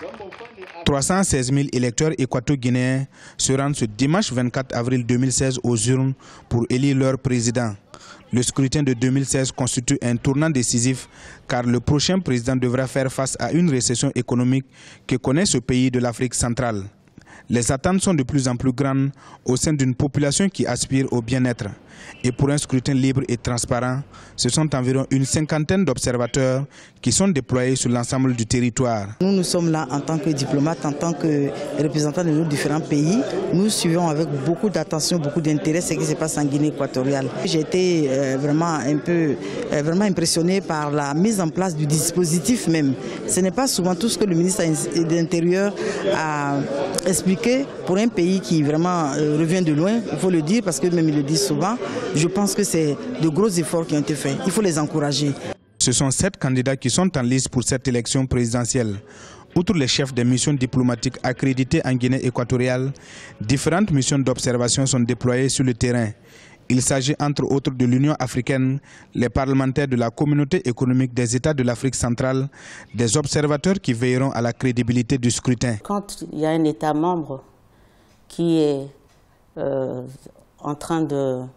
316 000 électeurs équato-guinéens se rendent ce dimanche 24 avril 2016 aux urnes pour élire leur président. Le scrutin de 2016 constitue un tournant décisif car le prochain président devra faire face à une récession économique que connaît ce pays de l'Afrique centrale. Les attentes sont de plus en plus grandes au sein d'une population qui aspire au bien-être. Et pour un scrutin libre et transparent, ce sont environ une cinquantaine d'observateurs qui sont déployés sur l'ensemble du territoire. Nous sommes là en tant que diplomates, en tant que représentants de nos différents pays. Nous suivons avec beaucoup d'attention, beaucoup d'intérêt ce qui se passe en Guinée équatoriale. J'ai été vraiment impressionné par la mise en place du dispositif même. Ce n'est pas souvent tout ce que le ministre de l'Intérieur a expliqué pour un pays qui vraiment revient de loin, il faut le dire parce que même ils le disent souvent. Je pense que c'est de gros efforts qui ont été faits. Il faut les encourager. Ce sont 7 candidats qui sont en lice pour cette élection présidentielle. Outre les chefs des missions diplomatiques accrédités en Guinée équatoriale, différentes missions d'observation sont déployées sur le terrain. Il s'agit entre autres de l'Union africaine, les parlementaires de la communauté économique des États de l'Afrique centrale, des observateurs qui veilleront à la crédibilité du scrutin. Quand il y a un État membre qui est en train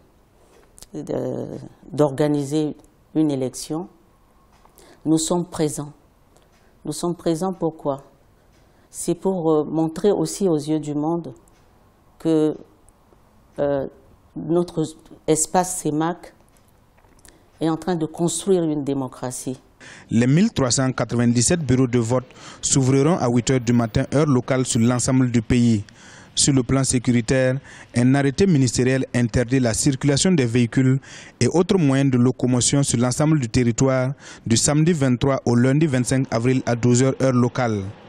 d'organiser une élection, nous sommes présents. Nous sommes présents pourquoi? C'est pour montrer aussi aux yeux du monde que notre espace CEMAC est en train de construire une démocratie. Les 1397 bureaux de vote s'ouvriront à 8 h du matin, heure locale, sur l'ensemble du pays. Sur le plan sécuritaire, un arrêté ministériel interdit la circulation des véhicules et autres moyens de locomotion sur l'ensemble du territoire du samedi 23 au lundi 25 avril à 12 h heure locale.